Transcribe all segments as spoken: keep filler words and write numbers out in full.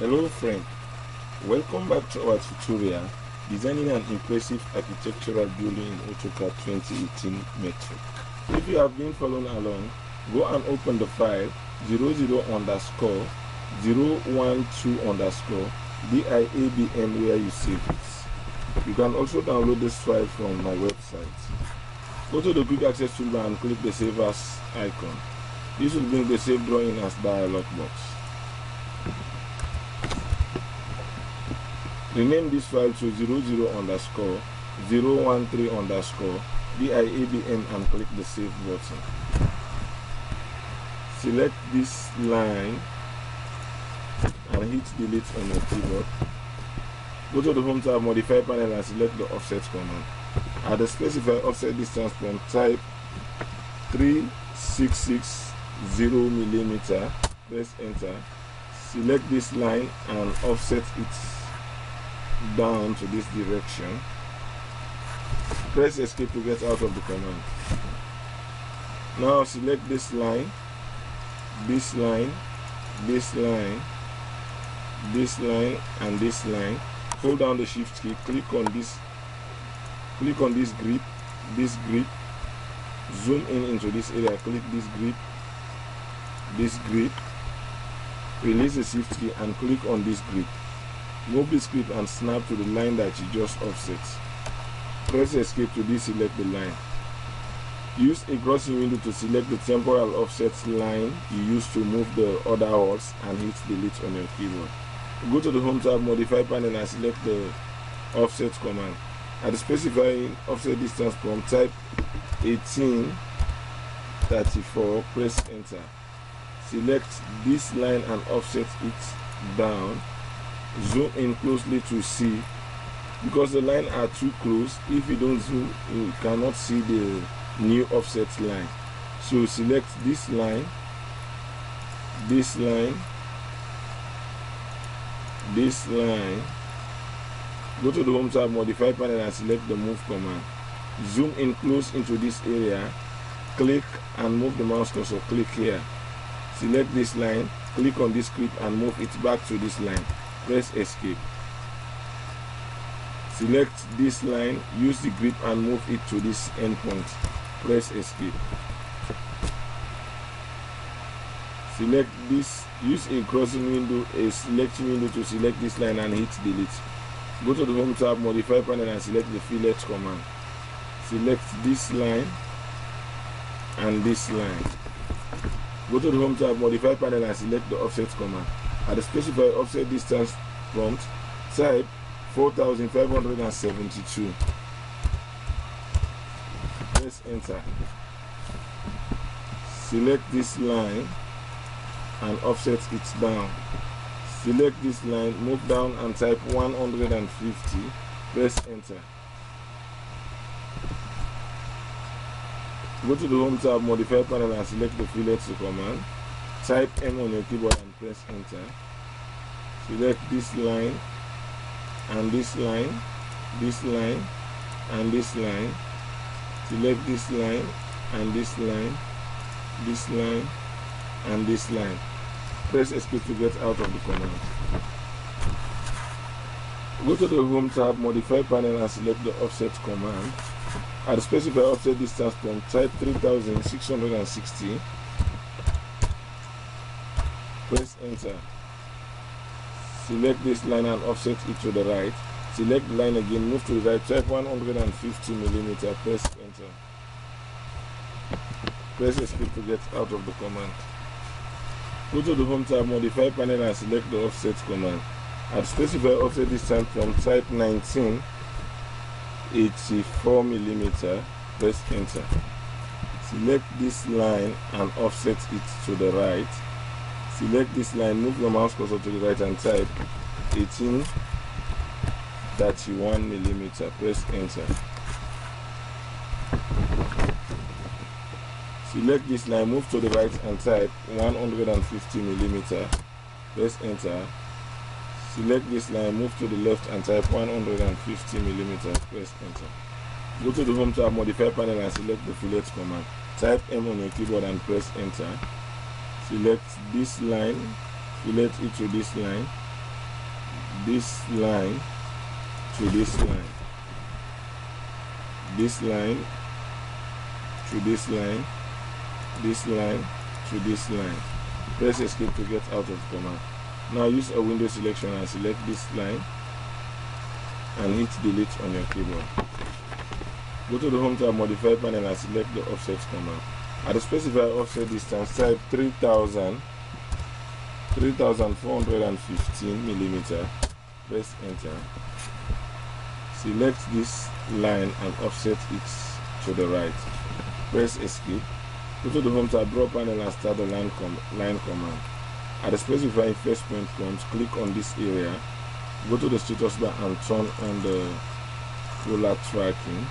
Hello friend, welcome back to our tutorial designing an impressive architectural building in AutoCAD twenty eighteen metric. If you have been following along, go and open the file zero zero underscore zero one two underscore DIABM where you save it. You can also download this file from my website. Go to the quick access toolbar and click the save as icon. This will bring the save drawing as dialog box. Rename this file to zero zero underscore zero one three underscore DIABM and click the save button. Select this line and hit delete on your keyboard. Go to the home tab, modify panel and select the offset command. At the specified offset distance point, type three six six zero millimeter, press enter. Select this line and offset it down to this direction. Press escape to get out of the command. Now select this line, this line, this line, this line and this line. Hold down the shift key, click on this click on this grip, this grip, zoom in into this area, click this grip, this grip, release the shift key and click on this grip. Move this grip and snap to the line that you just offset. Press escape to deselect the line. Use a crossing window to select the temporal offset line you used to move the other holes and hit delete on your keyboard. Go to the home tab, modify panel and select the offset command. At the specified offset distance point, type eighteen thirty-four, press enter. Select this line and offset it down. Zoom in closely to see, because the line are too close. If you don't zoom, you cannot see the new offset line. So select this line, this line, this line. Go to the home tab, modify panel and select the move command. Zoom in close into this area, click and move the mouse cursor, click here. Select this line, click on this grip and move it back to this line. Press escape. Select this line, use the grip and move it to this endpoint. Press escape. Select this, use a crossing window, a selection window to select this line and hit delete. Go to the home tab, modify panel and select the fillet command. Select this line and this line. Go to the home tab, modify panel and select the offset command. At the specified offset distance prompt, type four thousand five hundred seventy-two. Press enter. Select this line and offset it down. Select this line, move down and type one hundred fifty. Press enter. Go to the home tab, modify panel and select the fillet command. Type M on your keyboard and press enter. Select this line and this line, this line and this line. Select this line and this line, this line and this line. Press escape to get out of the command. Go to the home tab, modify panel and select the offset command. At the specified offset distance point, type three thousand six hundred sixty. Press enter. Select this line and offset it to the right. Select the line again, move to the right, type one hundred fifty millimeter, press enter. Press escape to get out of the command. Go to the home tab, modify panel and select the offset command. At specified offset distance from type nineteen eighty-four millimeter, press enter. Select this line and offset it to the right. Select this line, move your mouse cursor to the right and type eighteen thirty-one millimeter, press enter. Select this line, move to the right and type one hundred fifty millimeter, press enter. Select this line, move to the left and type one hundred fifty millimeter, press enter. Go to the home tab, modify panel and select the fillet command. Type M on your keyboard and press enter. Select this line, fillet it to this line. this line to this line, this line to this line, this line to this line. Press escape to get out of the command. Now use a window selection and select this line and hit delete on your keyboard. Go to the home tab, modify panel, and select the offset command. At the specified offset distance, type three thousand four hundred fifteen millimeter. Press enter. Select this line and offset it to the right. Press escape. Go to the home tab, draw panel, and start the line, com line command. At the specified first point prompt, click on this area. Go to the status bar and turn on the polar tracking.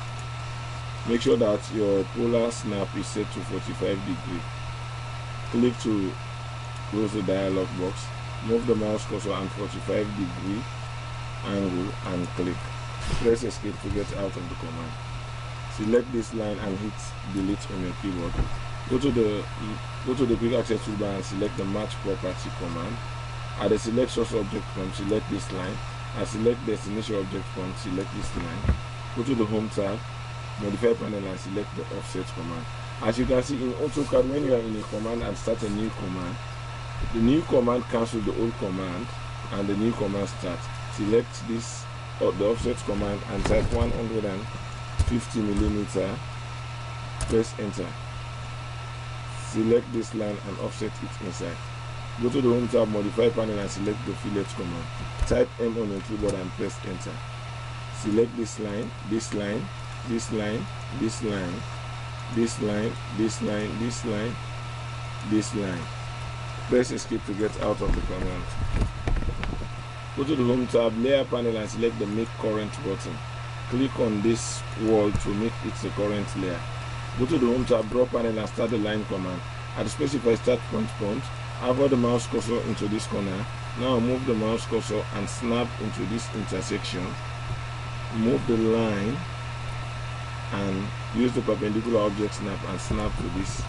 Make sure that your polar snap is set to forty-five degrees. Click to close the dialog box. Move the mouse cursor and forty-five degree angle and click. Press escape to get out of the command. Select this line and hit delete on your keyboard. Go to the go to the quick access toolbar and select the match property command. At the select source object prompt, select this line. At select destination object prompt, select this line. Go to the home tab, modify panel, and select the offset command. As you can see in AutoCAD, when you are in a command and start a new command, the new command cancels the old command and the new command starts. Select this or the offset command and type one hundred fifty millimeter. Press enter. Select this line and offset it inside. Go to the home tab, modify panel, and select the fillet command. Type M on your keyboard and press enter. Select this line, this line, this line, this line, this line, this line, this line, this line. Press escape to get out of the command. Go to the home tab, layer panel, and select the make current button. Click on this wall to make it the current layer. Go to the home tab, draw panel, and start the line command. At the specified start point prompt, hover the mouse cursor into this corner. Now move the mouse cursor and snap into this intersection. Move the line and use the perpendicular object snap and snap to this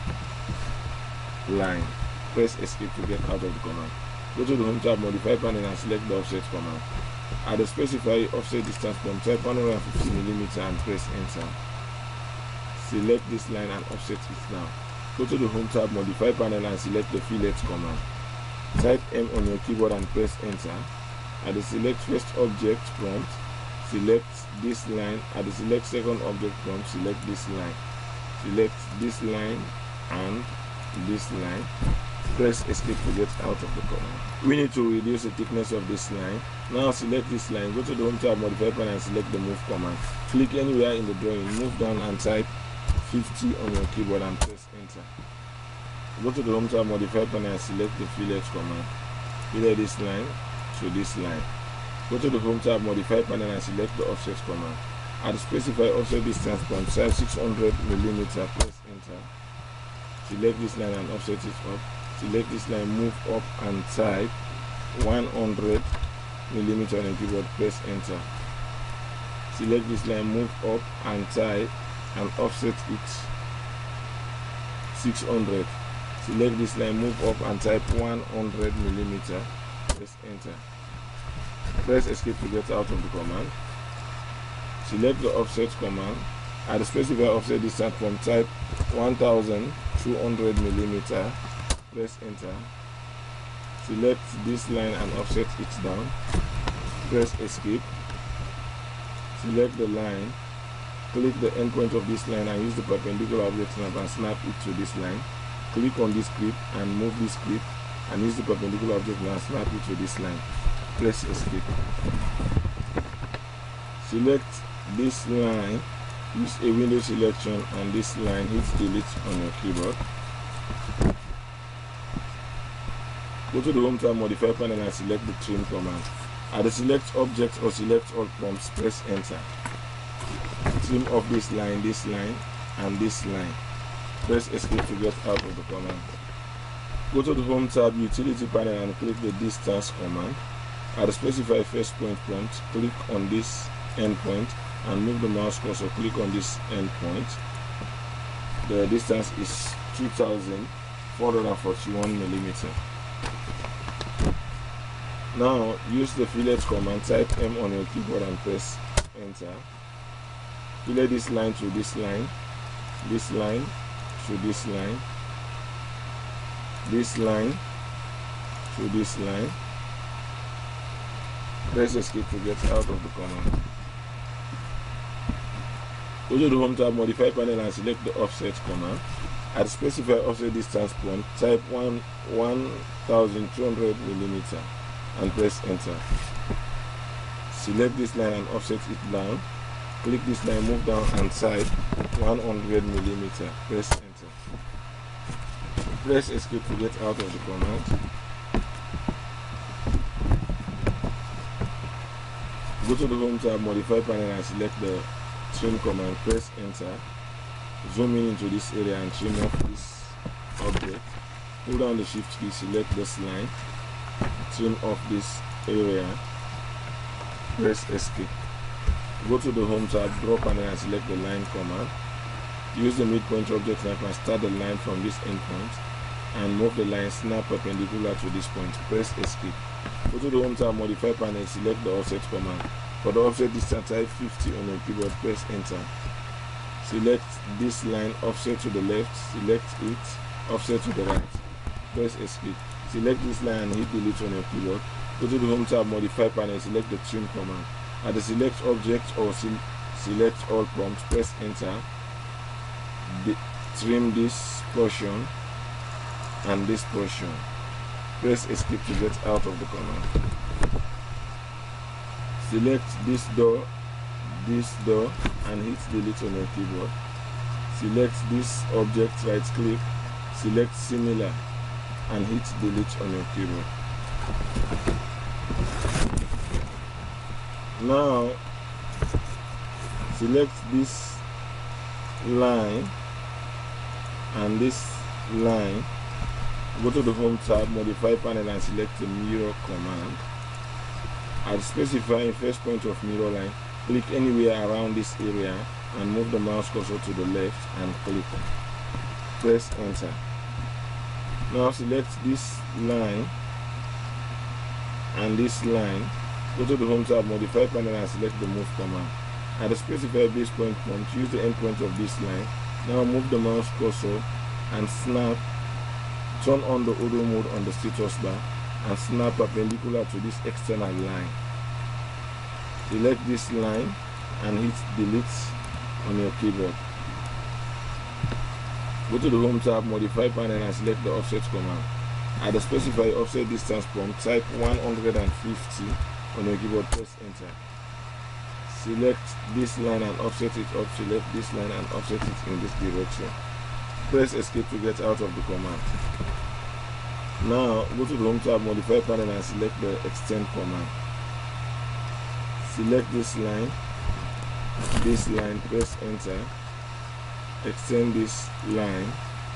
line. Press escape to get out of the command. Go to the home tab, modify panel, and select the offset command. At the specified offset distance prompt, type one hundred fifty millimeter and press enter. Select this line and offset it now. Go to the home tab, modify panel, and select the fillet command. Type M on your keyboard and press enter. At the select first object prompt, select this line. At the select second object prompt, select this line. Select this line and this line. Press escape to get out of the command. We need to reduce the thickness of this line. Now select this line. Go to the home tab, modify panel, and select the move command. Click anywhere in the drawing, move down and type fifty on your keyboard and press enter. Go to the home tab, modify panel, and select the fillet command. Fillet this line to this line. Go to the home tab, modify panel, and select the offset command. At the specified offset distance from size six hundred millimeter, press enter. Select this line and offset it up. Select this line, move up and type one hundred millimeter on your keyboard, press enter. Select this line, move up and type and offset it six hundred. Select this line, move up and type one hundred millimeter, press enter. Press escape to get out of the command. Select the offset command. At the specified offset distance from type one thousand two hundred millimeter, press enter. Select this line and offset it down. Press escape. Select the line. Click the endpoint of this line and use the perpendicular object snap and snap it to this line. Click on this clip and move this clip and use the perpendicular object and snap it to this line. Press escape. Select this line, use a window selection, and this line, hit delete on your keyboard. Go to the home tab, modify panel, and select the trim command. At the select object or select all prompts, press enter. Trim off this line, this line, and this line. Press escape to get out of the command. Go to the home tab, utility panel, and click the distance command. At the specified first point prompt, click on this endpoint and move the mouse cursor. Click on this endpoint. The distance is two thousand four hundred forty-one millimeter. Now use the fillet command, type M on your keyboard and press enter. Fillet this line to this line, this line to this line, this line to this line. Press escape to get out of the command. Go to the home tab, modify panel and select the offset command. At the specified offset distance point, type one one thousand two hundred millimeter and press enter. Select this line and offset it down. Click this line, move down and type one hundred millimeter. Press enter. Press escape to get out of the command. Go to the home tab, modify panel and select the trim command. Press enter. Zoom in into this area and trim off this object. Hold down the shift key, select this line, trim off this area, press escape. Go to the home tab, draw panel and select the line command. Use the midpoint object sniper and start the line from this endpoint and move the line snap perpendicular to this point. Press escape. Go to the home tab, modify panel, select the offset command. For the offset distance, type fifty on your keyboard, press enter. Select this line, offset to the left, select it, offset to the right. Press escape. Select this line and hit delete on your keyboard. Go to the home tab, modify panel, select the trim command. At the select object or se select all prompts, press enter. De trim this portion and this portion. Press escape to get out of the command. Select this door, this door and hit delete on your keyboard. Select this object, right click, select similar and hit delete on your keyboard. Now select this line and this line. Go to the home tab, modify panel and select the mirror command. At specifying first point of mirror line, click anywhere around this area and move the mouse cursor to the left and click. Press enter. Now select this line and this line. Go to the home tab, modify panel and select the move command. At the specified base point prompt, use the endpoint of this line. Now move the mouse cursor and snap. Turn on the auto mode on the status bar and snap perpendicular to this external line. Select this line and hit delete on your keyboard. Go to the home tab, modify panel and select the offset command. At the specified offset distance prompt, type one hundred fifty on your keyboard, press enter. Select this line and offset it up. Select this line and offset it in this direction. Press escape to get out of the command. Now go to the home tab, modify panel and select the extend command. Select this line, this line, press enter. Extend this line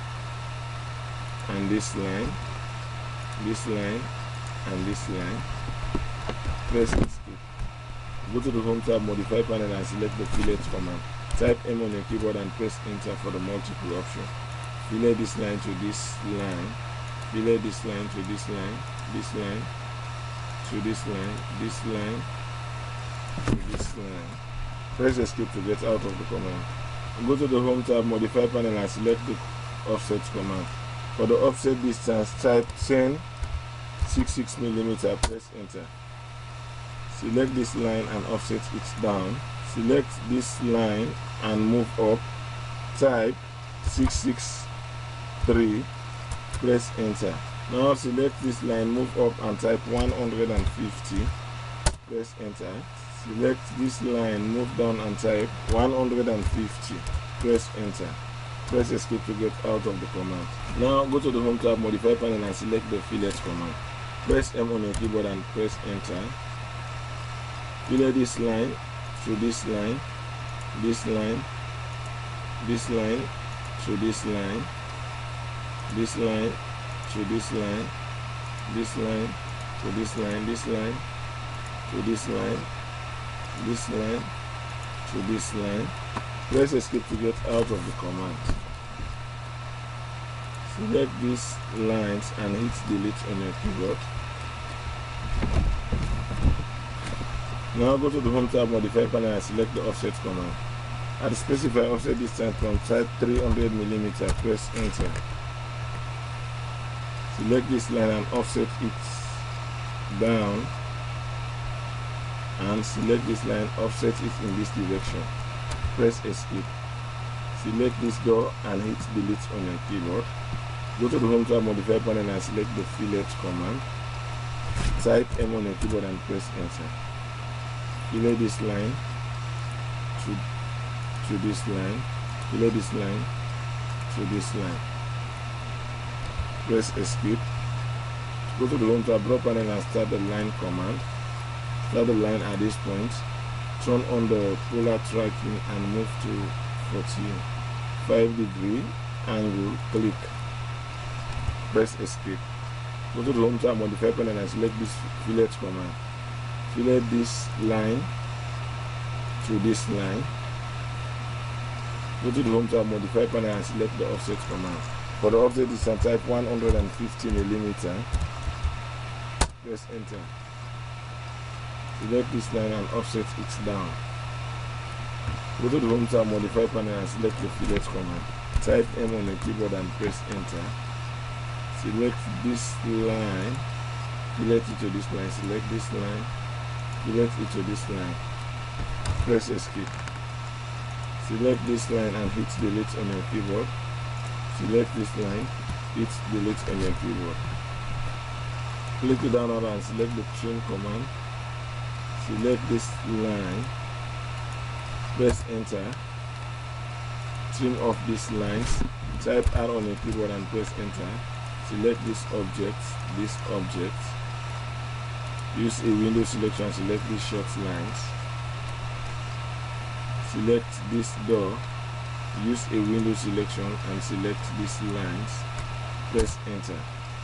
and this line, this line and this line. Press escape. Go to the home tab, modify panel and select the fillet command. Type M on your keyboard and press enter for the multiple option. Fillet this line to this line. Fillet this line to this line, this line to this line, this line to this line. Press escape to get out of the command. Go to the home tab, modify panel and select the offset command. For the offset distance, type ten sixty-six millimeter, press enter. Select this line and offset it down. Select this line and move up. Type six six three. Press enter. Now select this line, move up and type one hundred fifty. Press enter. Select this line, move down and type one hundred fifty. Press enter. Press escape to get out of the command. Now go to the home tab, modify panel and select the fillet command. Press M on your keyboard and press enter. Fillet this line to this line, this line, this line to this line, this line to this line, this line to this line, this line to this line, this line to this line. Press escape to get out of the command. Select these lines and hit delete on your keyboard. Now go to the Home tab, Modify panel, and select the Offset command. At the specified offset distance from side three hundred millimeters, press Enter. Select this line and offset it down, and select this line, offset it in this direction. Press Escape. Select this door and hit Delete on your keyboard. Go to the Home tab, Modify panel, and select the Fillet command. Type M on your keyboard and press Enter. Fillet this line to, to this line. Fillet this line to this line. Press Escape. Go to the Home tab, Draw panel, and start the line command. Start the line at this point. Turn on the polar tracking and move to forty-five degree angle. Click. Press Escape. Go to the Home tab, Modify panel, and select this Fillet command. Fillet this line to this line. Go to the Home tab, Modify panel, and select the Offset command. For the offset distance, type one hundred fifty millimeters. Press Enter. Select this line and offset it down. Go to the Home tab, Modify panel, and select the Fillet command. Type M on the keyboard and press Enter. Select this line, fillet it to this line, select this line, fillet it to this line. Press Escape. Select this line and hit Delete on your keyboard. Select this line, hit Delete on your keyboard. Click the down arrow and select the Trim command. Select this line, press Enter. Trim off these lines. Type R on your keyboard and press Enter. Select this object, this object. Use a window selection and select these short lines. Select this door. Use a window selection and select these lines. Press Enter.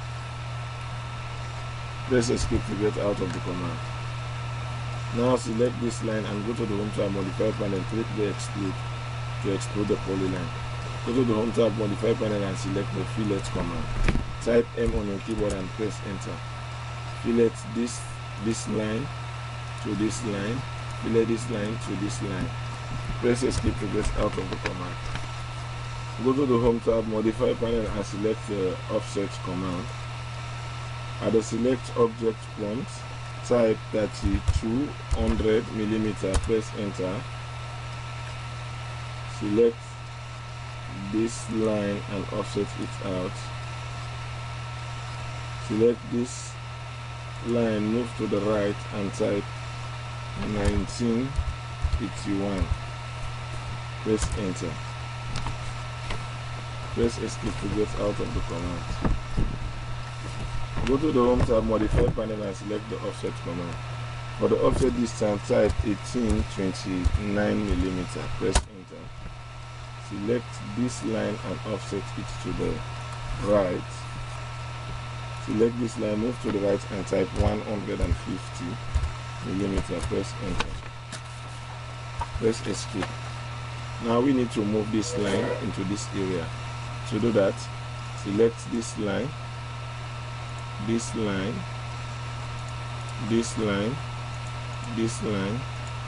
Press Escape to get out of the command. Now select this line and go to the Home tab, Modify panel, click the Extrude to extrude the polyline. Go to the Home tab, Modify panel, and select the Fillet command. Type M on your keyboard and press Enter. Fillet this this line to this line. Fillet this line to this line. Press Escape to get out of the command. Go to the Home tab, Modify panel, and select the Offset command. At the Select Object prompt, type thirty-two hundred millimeters. Press Enter. Select this line and offset it out. Select this line, move to the right and type nineteen eighty-one. Press Enter. Press Escape to get out of the command. Go to the Home tab, Modify panel, and select the Offset command. For the offset distance, type eighteen twenty-nine millimeters. Press Enter. Select this line and offset it to the right. Select this line, move to the right and type one hundred fifty millimeters. Press Enter. Press Escape. Now we need to move this line into this area. To do that, select this line, this line, this line, this line,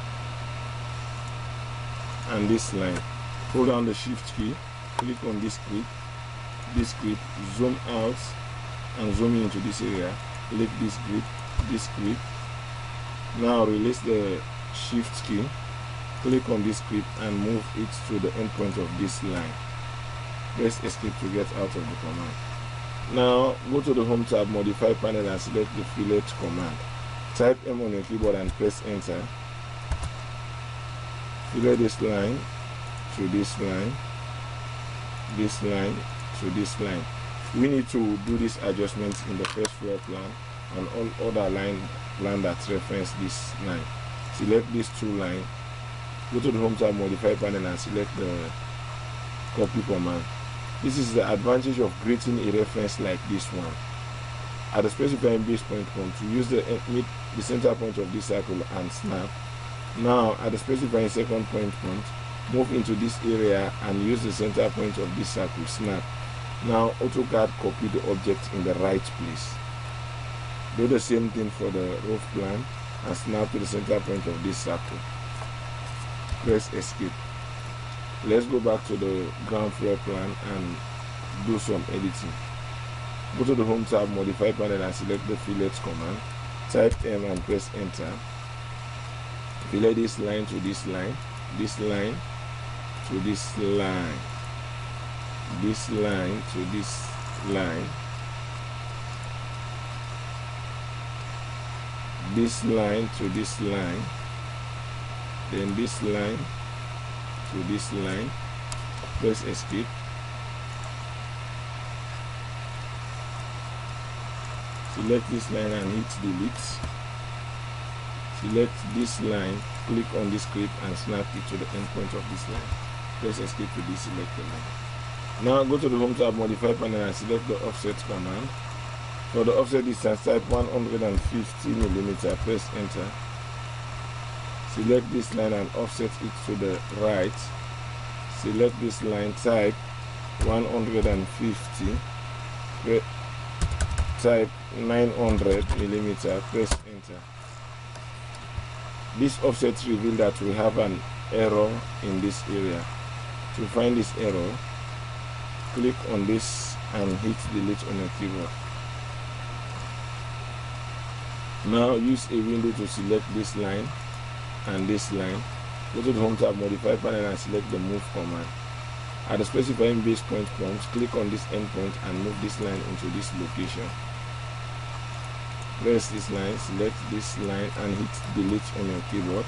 and this line. Hold down the Shift key, click on this clip, this clip, zoom out and zoom in into this area. Click this grip, this grip. Now release the Shift key, click on this clip and move it to the endpoint of this line. Press Escape to get out of the command. Now go to the Home tab, Modify panel, and select the Fillet command. Type M on your keyboard and press Enter. Fillet this line to this line, this line to this line. We need to do these adjustments in the first floor plan and all other line line that reference this line. Select these two lines. Go to the Home tab, Modify panel, and select the Copy command. This is the advantage of creating a reference like this one. At the specifying base point point, to use the meet the center point of this circle and snap. Now at the specifying second point point, move into this area and use the center point of this circle, snap. Now AutoCAD copy the object in the right place. Do the same thing for the roof plan and snap to the center point of this circle. Press escape. Let's go back to the ground floor plan and do some editing. Go to the home tab, modify panel, and select the fillet command. Type M and press enter. Fillet this line to this line, this line to this line, this line to this line, this line to this line, then this line to this line. Press escape. Select this line and hit delete. Select this line, click on this clip and snap it to the endpoint of this line. Press escape to deselect the line. Now go to the home tab, modify panel, and select the offset command. For the offset distance, type one hundred fifty millimeter, press enter. Select this line and offset it to the right. Select this line, type one hundred fifty, type nine hundred millimeter, press enter. This offset reveals that we have an error in this area. To find this error, click on this and hit delete on your keyboard. Now use a window to select this line and this line. Go to the home tab, modify panel, and select the move command. At the specifying base point prompt, click on this endpoint and move this line into this location. Press this line, select this line and hit delete on your keyboard.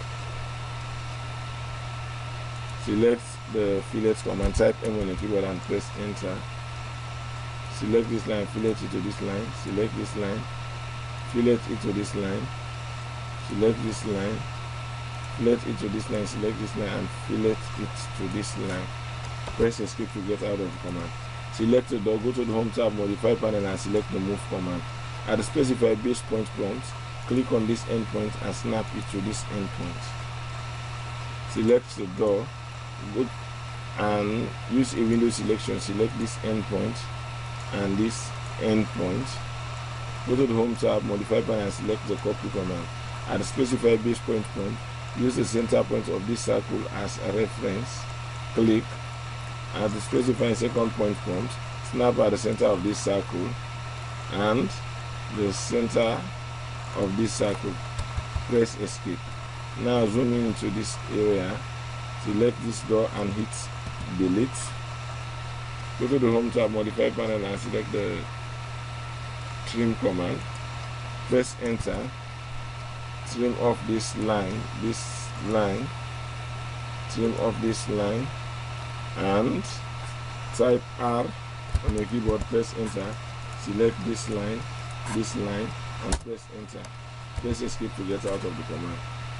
Select the fillet command, type M on your keyboard and press enter. Select this line, fillet it to this line, select this line, fillet it to this line, select this line, fillet it to this line, select this line and fillet it to this line. Press escape to get out of the command. Select the door, go to the home tab, modify panel and select the move command. At the specified base point prompt, click on this endpoint and snap it to this endpoint. Select the door, go and use a window selection, select this endpoint and this endpoint. Go to the home tab, modify panel and select the copy command. At the specified base point prompt, use the center point of this circle as a reference. Click. At the specified second point prompt, snap at the center of this circle and the center of this circle. Press escape. Now zoom in into this area, select this door and hit delete. Go to the home tab, modify panel and select the trim command. Press enter. Trim off this line, this line, trim off this line and type R on your keyboard, press enter. Select this line, this line and press enter. Press escape to get out of the command.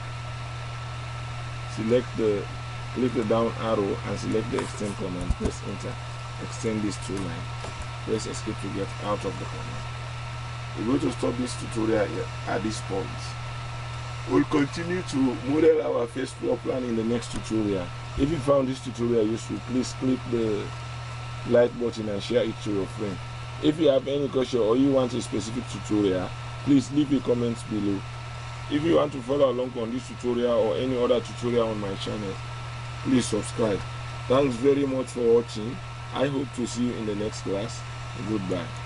Select the, click the down arrow and select the extend command, press enter. Extend these two lines. Press escape to get out of the command. We're going to stop this tutorial here at this point. We'll continue to model our first floor plan in the next tutorial. If you found this tutorial useful, please click the like button and share it to your friend. If you have any question or you want a specific tutorial, please leave a comment below. If you want to follow along on this tutorial or any other tutorial on my channel, please subscribe. Thanks very much for watching. I hope to see you in the next class. Goodbye.